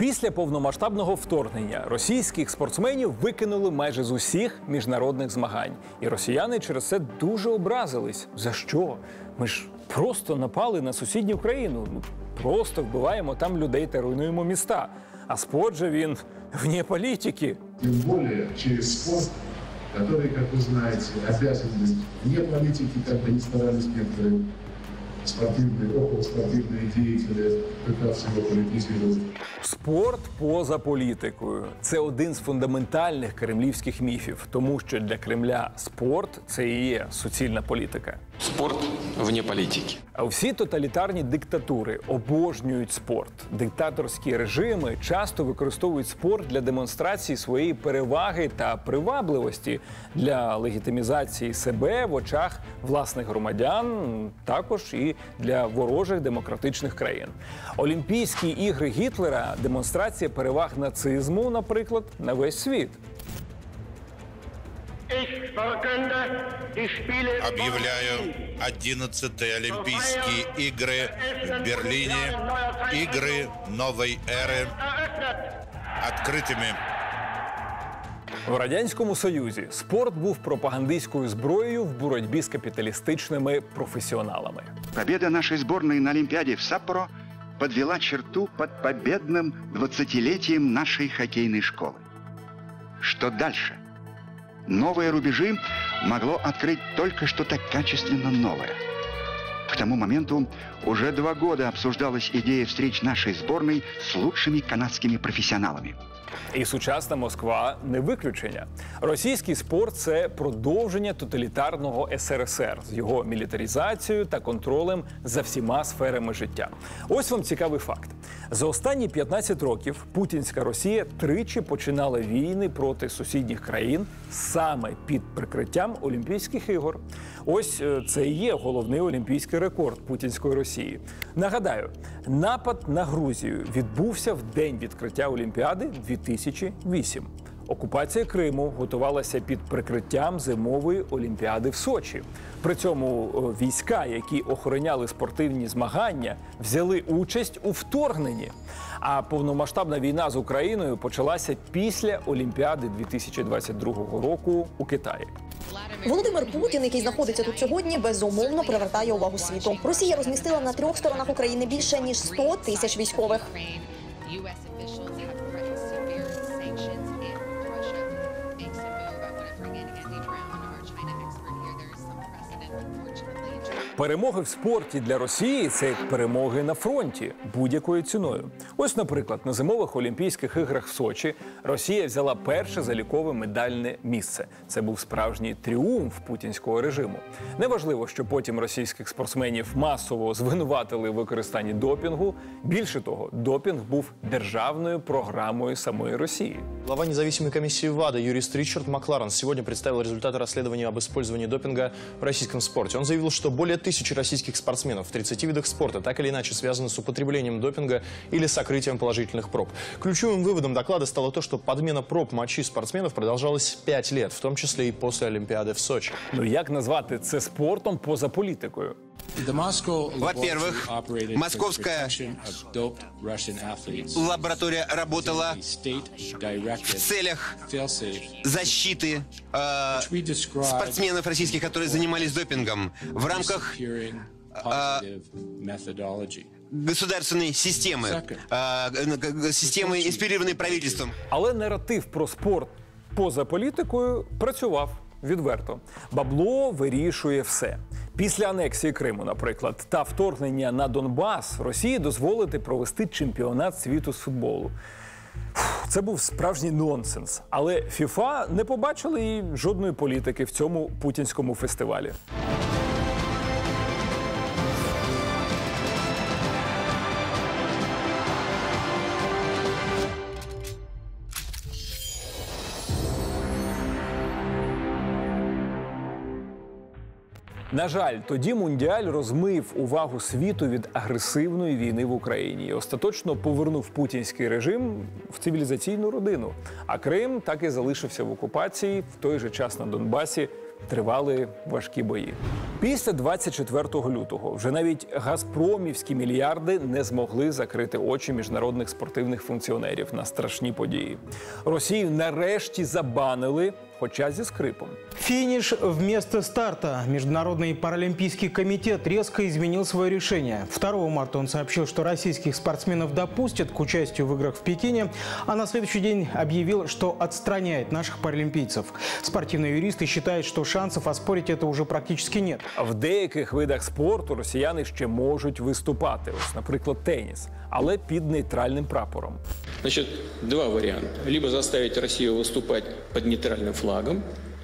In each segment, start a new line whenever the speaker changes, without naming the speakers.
Після повномасштабного вторгнення російських спортсменів викинули майже з усіх міжнародних змагань. І росіяни через це дуже образились. За що? Ми ж просто напали на сусідню країну. Просто вбиваємо там людей та руйнуємо міста. А спорт же він вне політики.
Тем более через спорт, который, как вы знаете, обязан быть вне политики, как бы ни старались некоторые спортивные, околоспортивные деятели пытаться его политизировать.
Спорт поза політикою – це один з фундаментальних кремлівських міфів, тому що для Кремля спорт – це і є суцільна політика.
Спорт вне політики.
А всі тоталітарні диктатури обожнюють спорт. Диктаторські режими часто використовують спорт для демонстрації своєї переваги та привабливості, для легітимізації себе в очах власних громадян, також і для ворожих демократичних країн. Олімпійські ігри Гітлера – демонстрація переваг нацизму, наприклад, на весь світ.
Объявляю 11-е Олимпийские игры в Берлине, игры новой эры, открытыми.
В Радянському Союзі спорт був пропагандистською зброєю в боротьбі з капіталістичними професіоналами.
Победа нашей сборной на Олимпиаде в Саппоро подвела черту под победным 20-летием нашей хоккейной школы. Что дальше? Новые рубежи могло открыть только что-то качественно новое. К тому моменту уже 2 года обсуждалась идея встреч нашей сборной с лучшими канадскими профессионалами.
І сучасна Москва – не виключення. Російський спорт – це продовження тоталітарного СРСР з його мілітаризацією та контролем за всіма сферами життя. Ось вам цікавий факт. За останні 15 років путінська Росія тричі починала війни проти сусідніх країн саме під прикриттям Олімпійських ігор. Ось це і є головний олімпійський рекорд путінської Росії. Нагадаю, напад на Грузію відбувся в день відкриття Олімпіади 2008. Окупація Криму готувалася під прикриттям зимової Олімпіади в Сочі. При цьому війська, які охороняли спортивні змагання, взяли участь у вторгненні. А повномасштабна війна з Україною почалася після Олімпіади 2022 року у Китаї.
Володимир Путін, який знаходиться тут сьогодні, безумовно привертає увагу світу. Росія розмістила на 3 сторонах України більше ніж 100 тисяч військових.
Перемоги в спорті для Росії – це як перемоги на фронті будь-якою ціною. Ось, наприклад, на зимових Олімпійських іграх в Сочі Росія взяла перше залікове медальне місце. Це був справжній тріумф путінського режиму. Неважливо, що потім російських спортсменів масово звинуватили в використанні допінгу. Більше того, допінг був державною програмою самої Росії.
Глава независимой комиссии ВАДА юрист Ричард Макларен сегодня представил результаты расследования об использовании допинга в российском спорте. Он заявил, что более 1000 российских спортсменов в 30 видах спорта так или иначе связаны с употреблением допинга или сокрытием положительных проб. Ключевым выводом доклада стало то, что подмена проб мочи спортсменов продолжалась 5 лет, в том числе и после Олимпиады в Сочи.
Ну як назвати це спортом поза політикою?
Во-первых, московская лаборатория работала в целях защиты спортсменов российских, которые занимались допингом в рамках государственной системы, системы, инспирированной правительством.
Але наратив про спорт поза політикою працював відверто. Бабло вирішує все. Після анексії Криму, наприклад, та вторгнення на Донбас Росії дозволити провести чемпіонат світу з футболу. Це був справжній нонсенс. Але ФІФА не побачили і жодної політики в цьому путінському фестивалі. На жаль, тоді Мундіаль розмив увагу світу від агресивної війни в Україні і остаточно повернув путінський режим в цивілізаційну родину. А Крим так і залишився в окупації, в той же час на Донбасі тривали важкі бої. Після 24 лютого вже навіть газпромівські мільярди не змогли закрити очі міжнародних спортивних функціонерів на страшні події. Росію нарешті забанили, хоча зі скрипом.
Финиш вместо старта. Международный паралимпийский комитет резко изменил свое решение. 2 марта он сообщил, что российских спортсменов допустят к участию в играх в Пекине, а на следующий день объявил, что отстраняет наших паралимпийцев. Спортивные юристы считают, что шансов оспорить это уже практически нет.
В деяких видах спорту росіяни ще можуть виступати, ось, наприклад, теніс, але під нейтральним прапором.
Значит, два варианта. Либо заставить Россию выступать под нейтральным флагом,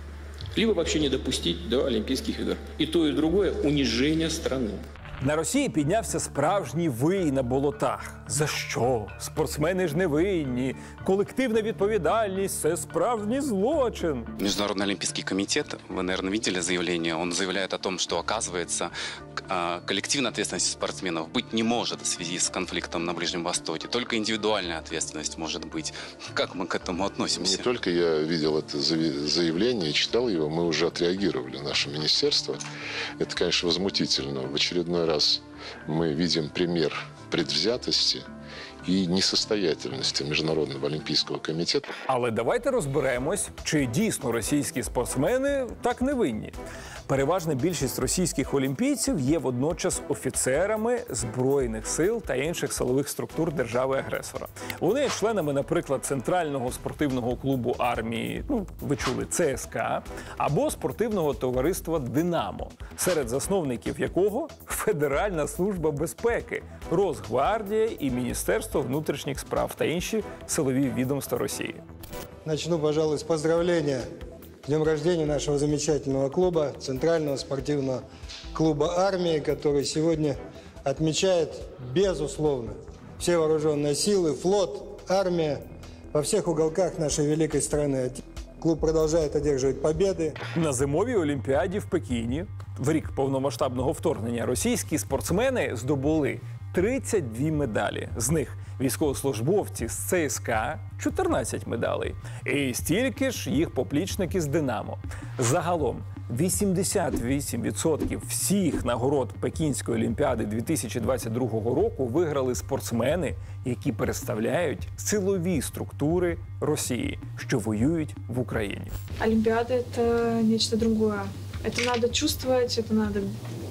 либо вообще не допустить до Олимпийских игр. И то, и другое – унижение страны.
На Росії піднявся справжній вий на болотах. За що? Спортсмени ж не винні. Колективна відповідальність – це справжній злочин.
Международный олимпийский комитет, вы, наверное, видели заявление, он заявляет о том, что, оказывается, коллективной ответственности спортсменов быть не может в связи с конфликтом на Ближнем Востоке. Только индивидуальная ответственность может быть. Как мы к этому относимся?
Не только я видел это заявление, читал его, мы уже отреагировали, наше министерство. Это, конечно, возмутительно. В очередной раз мы видим пример предвзятости і несостоятельності Міжнародного олімпійського комітету.
Але давайте розберемось, чи дійсно російські спортсмени так не винні. Переважна більшість російських олімпійців є водночас офіцерами Збройних сил та інших силових структур держави-агресора. Вони є членами, наприклад, Центрального спортивного клубу армії, ви чули, ЦСКА, або спортивного товариства «Динамо», серед засновників якого Федеральна служба безпеки, Росгвардія і Міністерство внутрішніх справ та інші силові відомства Росії.
Начну, пожалуй, с поздравления с днем рождения нашего замечательного клуба, Центрального спортивного клуба армии, который сегодня отмечает, безусловно, все вооруженные силы, флот, армия во всех уголках нашей великой страны. Клуб продолжает одерживать победы.
На зимовій Олімпіаді в Пекіні в рік повномасштабного вторгнення російські спортсмени здобули 32 медалі. З них військовослужбовці з ЦСКА – 14 медалей. І стільки ж їх поплічники з «Динамо». Загалом 88% всіх нагород Пекінської Олімпіади 2022 року виграли спортсмени, які представляють силові структури Росії, що воюють в Україні.
Олимпиада – это нечто другое. Это надо чувствовать, это надо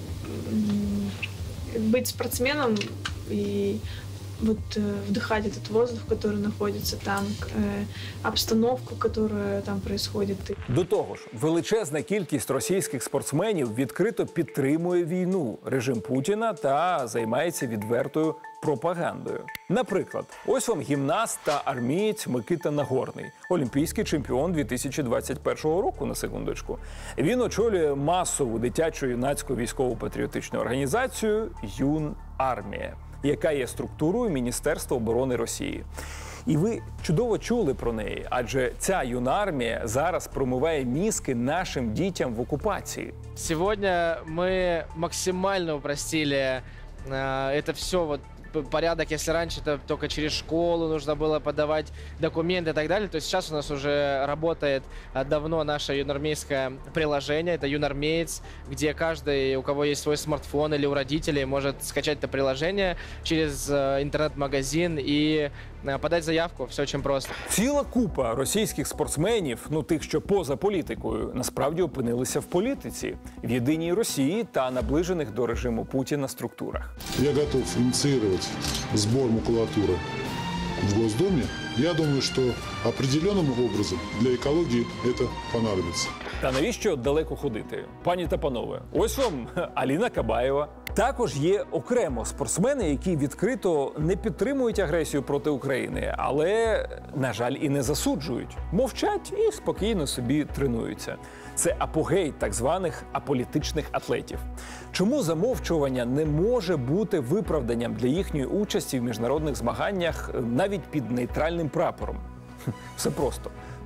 быть спортсменом и вдыхать этот воздух, который находится там, обстановку, которая там происходит.
До того ж, величезна кількість російських спортсменів відкрито підтримує війну, режим Путіна та займається відвертою пропагандою. Наприклад, ось вам гімнаст та армієць Микита Нагорний, олімпійський чемпіон 2021 року, на секундочку. Він очолює масову дитячо-юнацьку військово-патріотичну організацію «Юнармія», яка є структурою Міністерства оборони Росії. І ви чудово чули про неї, адже ця юнармія зараз промиває мізки нашим дітям в окупації.
Сьогодні ми максимально упростили это все, порядок, если раньше это только через школу нужно было подавать документы и так далее, то сейчас у нас уже работает давно наше юнармейское приложение, это Юнармеец, где каждый, у кого есть свой смартфон или у родителей, может скачать это приложение через интернет-магазин и подать заявку. Все очень просто.
Ціла купа російських спортсменів, тих, що поза політикою, насправді опинилися в політиці, в єдиній Росії та наближених до режиму Путіна структурах.
Я готов инициировать сбор макулатуры в Госдуме. Я думаю, что определенным образом для экологии это понадобится.
Та навіщо далеко ходити? Пані та панове, ось вам Аліна Кабаєва. Також є окремо спортсмени, які відкрито не підтримують агресію проти України, але, на жаль, і не засуджують. Мовчать і спокійно собі тренуються. Це апогей так званих аполітичних атлетів. Чому замовчування не може бути виправданням для їхньої участі в міжнародних змаганнях навіть під нейтральним прапором? Все просто.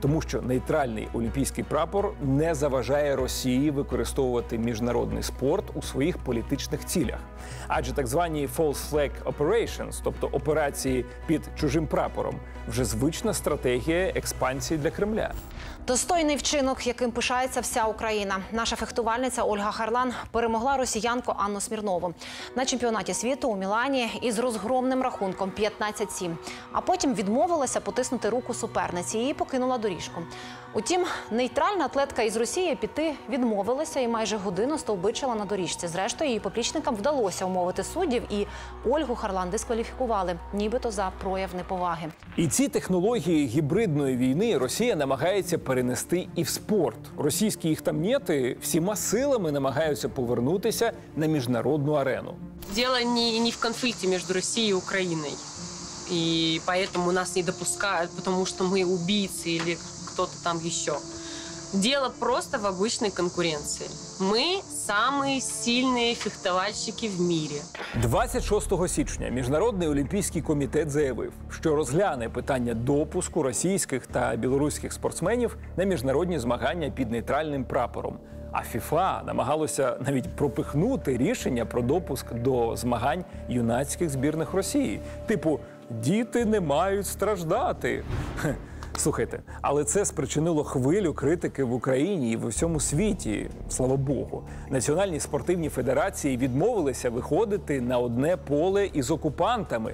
Тому що нейтральний олімпійський прапор не заважає Росії використовувати міжнародний спорт у своїх політичних цілях. Адже так звані false flag operations, тобто операції під чужим прапором, вже звична стратегія експансії для Кремля.
Достойний вчинок, яким пишається вся Україна. Наша фехтувальниця Ольга Харлан перемогла росіянку Анну Смірнову на чемпіонаті світу у Мілані із розгромним рахунком 15-7. А потім відмовилася потиснути руку суперниці і покинула доріжку. Утім, нейтральна атлетка із Росії піти відмовилася і майже годину стовбичила на доріжці. Зрештою, її поплічникам вдалося умовити суддів, і Ольгу Харлан дискваліфікували, нібито за прояв неповаги.
І ці технології гібридної війни Росія намагається перенести і в спорт. Російські їхтамнєти всіма силами намагаються повернутися на міжнародну арену.
Дело не в конфликте между Россией и Украиной. И поэтому нас не допускают, потому что мы убийцы или кто-то там еще. Дело просто в обычной конкуренции. Мы самые сильные фехтовальщики в мире.
26 січня Міжнародний олімпійський комітет заявив, що розгляне питання допуску російських та білоруських спортсменів на міжнародні змагання під нейтральним прапором. А ФІФА намагалося навіть пропихнути рішення про допуск до змагань юнацьких збірних Росії. Типу, діти не мають страждати. Слухайте, але це спричинило хвилю критики в Україні і в усьому світі, слава Богу. Національні спортивні федерації відмовилися виходити на одне поле із окупантами.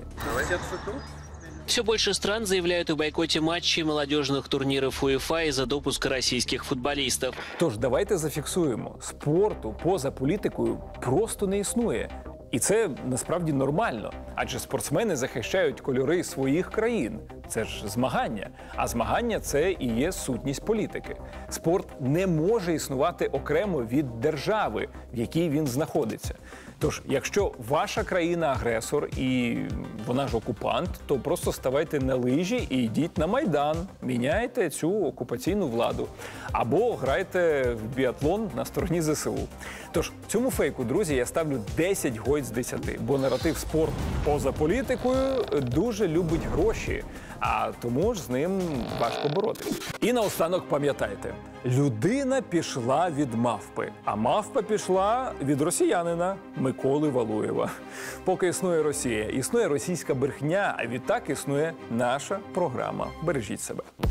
Все больше стран заявляют о бойкоте матчей молодежных турниров УЕФА из-за допуска российских футболистов.
Тож давайте зафіксуємо, спорту поза політикою просто не існує. І це насправді нормально, адже спортсмени захищають кольори своїх країн. Це ж змагання, а змагання – це і є сутність політики. Спорт не може існувати окремо від держави, в якій він знаходиться. Тож, якщо ваша країна агресор і вона ж окупант, то просто ставайте на лижі і йдіть на Майдан, міняйте цю окупаційну владу. Або грайте в біатлон на стороні ЗСУ. Тож, цьому фейку, друзі, я ставлю 10 гойд з 10, бо наратив спорт поза політикою дуже любить гроші, а тому ж з ним важко боротися. І наостанок пам'ятайте, людина пішла від мавпи, а мавпа пішла від росіянина Миколи Валуєва. Поки існує Росія, існує російська брехня, а відтак існує наша програма «Бережіть себе».